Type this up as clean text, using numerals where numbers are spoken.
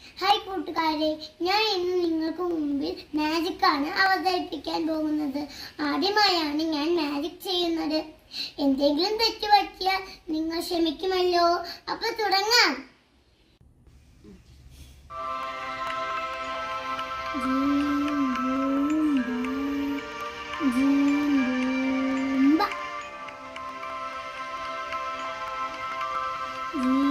Hi കൂട്ടുകാരെ, ഞാൻ ഇന്ന് നിങ്ങൾക്ക് മുമ്പിൽ മാജിക്കാണ് അവതരിപ്പിക്കാൻ പോകുന്നത്. ആദ്യമായാണ് ഞാൻ മാജിക് ചെയ്യുന്നത്. എന്തെങ്കിലും തെറ്റ് പറ്റിയാൽ നിങ്ങൾ ക്ഷമിക്കുമല്ലോ. അപ്പോൾ തുടങ്ങാം. ജീ